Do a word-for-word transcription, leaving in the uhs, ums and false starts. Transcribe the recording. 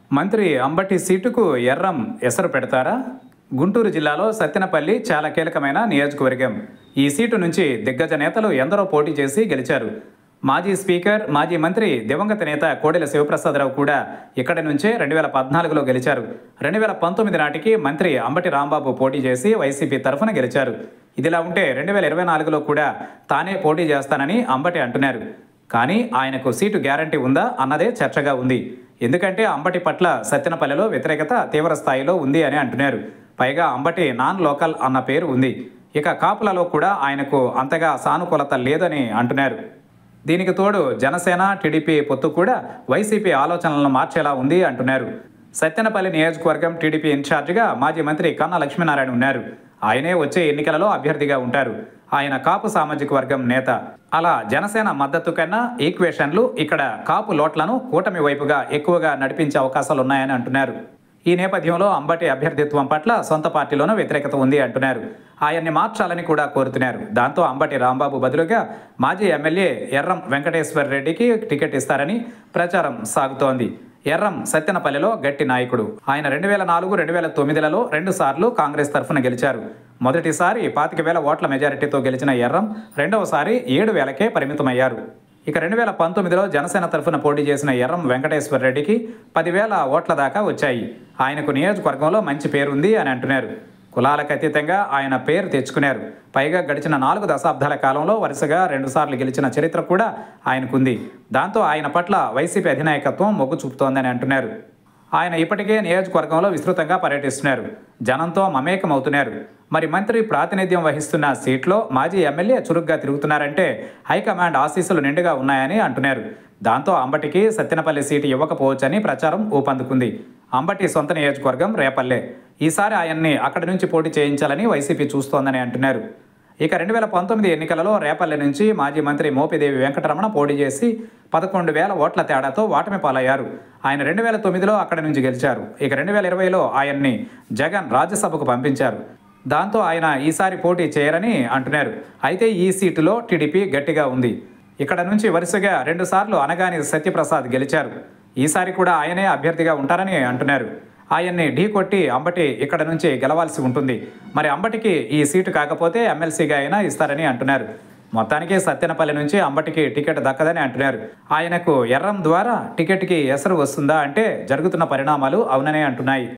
మంత్రి అంబటి సీటుకు ఎర్రం ఎసరు పెడతారా? గుంటూరు జిల్లాలో సత్తెనపల్లి చాలా కీలకమైన నియోజకవర్గం. ఈ సీటు నుంచి దిగ్గజ నేతలు ఎందరో పోటీ చేసి గెలిచారు. మాజీ స్పీకర్, మాజీ మంత్రి దివంగత నేత కోడెల శివప్రసాదరావు కూడా ఇక్కడి నుంచే రెండు వేల పద్నాలుగులో గెలిచారు. రెండు వేల పంతొమ్మిది నాటికి మంత్రి అంబటి రాంబాబు పోటీ చేసి వైసీపీ తరఫున గెలిచారు. ఇదిలా ఉంటే రెండు వేల ఇరవై నాలుగులో కూడా తానే పోటీ చేస్తానని అంబటి అంటున్నారు. కానీ ఆయనకు సీటు గ్యారంటీ ఉందా అన్నదే చర్చగా ఉంది. ఎందుకంటే అంబటి పట్ల సత్తెనపల్లిలో వ్యతిరేకత తీవ్ర స్థాయిలో ఉంది అని అంటున్నారు. పైగా అంబటి నాన్ లోకల్ అన్న పేరు ఉంది. ఇక కాపులలో కూడా ఆయనకు అంతగా సానుకూలత లేదని అంటున్నారు. దీనికి తోడు జనసేన, టీడీపీ పొత్తు కూడా వైసీపీ ఆలోచనలను మార్చేలా ఉంది అంటున్నారు. సత్తెనపల్లి నియోజకవర్గం టీడీపీ ఇన్ఛార్జిగా మాజీ మంత్రి కన్నా లక్ష్మీనారాయణ ఉన్నారు. ఆయనే వచ్చే ఎన్నికలలో అభ్యర్థిగా ఉంటారు. ఆయన కాపు సామాజిక వర్గం నేత. అలా జనసేన మద్దతు కన్నా ఈక్వేషన్లు ఇక్కడ కాపు లోట్లను కూటమి వైపుగా ఎక్కువగా నడిపించే అవకాశాలున్నాయని అంటున్నారు. ఈ నేపథ్యంలో అంబటి అభ్యర్థిత్వం పట్ల సొంత పార్టీలోనూ వ్యతిరేకత ఉంది అంటున్నారు. ఆయన్ని మార్చాలని కూడా కోరుతున్నారు. దాంతో అంబటి రాంబాబు బదులుగా మాజీ ఎమ్మెల్యే ఎర్రం వెంకటేశ్వర్ రెడ్డికి టికెట్ ఇస్తారని ప్రచారం సాగుతోంది. ఎర్రం సత్తెనపల్లిలో గట్టి నాయకుడు. ఆయన రెండు వేల నాలుగు రెండు వేల తొమ్మిదిలలో రెండు సార్లు కాంగ్రెస్ తరఫున గెలిచారు. మొదటిసారి పాతిక వేల ఓట్ల మెజారిటీతో గెలిచిన ఎర్రం రెండవసారి ఏడు వేలకే పరిమితమయ్యారు. ఇక రెండు వేల పంతొమ్మిదిలో జనసేన తరఫున పోటీ చేసిన ఎర్రం వెంకటేశ్వర్ రెడ్డికి పదివేల ఓట్ల దాకా వచ్చాయి. ఆయనకు నియోజకవర్గంలో మంచి పేరుంది అని అంటున్నారు. కులాలకు అతీతంగా ఆయన పేరు తెచ్చుకున్నారు. పైగా గడిచిన నాలుగు దశాబ్దాల కాలంలో వరుసగా రెండుసార్లు గెలిచిన చరిత్ర కూడా ఆయనకుంది. దాంతో ఆయన పట్ల వైసీపీ అధినాయకత్వం మొగ్గు చూపుతోందని అంటున్నారు. ఆయన ఇప్పటికే నియోజకవర్గంలో విస్తృతంగా పర్యటిస్తున్నారు. జనంతో మమేకమవుతున్నారు. మరి మంత్రి ప్రాతినిధ్యం వహిస్తున్న సీట్లో మాజీ ఎమ్మెల్యే చురుగ్గా తిరుగుతున్నారంటే హైకమాండ్ ఆశీస్సులు నిండుగా ఉన్నాయని అంటున్నారు. దాంతో అంబటికి సత్తెనపల్లి సీటు ఇవ్వకపోవచ్చని ప్రచారం ఊపందుకుంది. అంబటి సొంత నియోజకవర్గం రేపల్లె. ఈసారి ఆయన్ని అక్కడి నుంచి పోటీ చేయించాలని వైసీపీ చూస్తోందని అంటున్నారు. ఇక రెండు వేల పంతొమ్మిది ఎన్నికలలో రేపల్లె నుంచి మాజీ మంత్రి మోపిదేవి వెంకటరమణ పోటీ చేసి పదకొండు వేల ఓట్ల తేడాతో ఓటమి పాలయ్యారు. ఆయన రెండు వేల తొమ్మిదిలో అక్కడి నుంచి గెలిచారు. ఇక రెండు వేల ఇరవైలో ఆయన్ని జగన్ రాజ్యసభకు పంపించారు. దాంతో ఆయన ఈసారి పోటీ చేయరని అంటున్నారు. అయితే ఈ సీటులో టీడీపీ గట్టిగా ఉంది. ఇక్కడ నుంచి వరుసగా రెండుసార్లు అనగాని సత్యప్రసాద్ గెలిచారు. ఈసారి కూడా ఆయనే అభ్యర్థిగా ఉంటారని అంటున్నారు. ఆయన్ని ఢీకొట్టి అంబటి ఇక్కడ నుంచి గెలవాల్సి ఉంటుంది. మరి అంబటికి ఈ సీటు కాకపోతే ఎమ్మెల్సీగా అయినా ఇస్తారని అంటున్నారు. మొత్తానికి సత్తెనపల్లి నుంచి అంబటికి టికెట్ దక్కదని అంటున్నారు. ఆయనకు ఎర్రం ద్వారా టికెట్కి ఎసరు వస్తుందా అంటే జరుగుతున్న పరిణామాలు అవుననే అంటున్నాయి.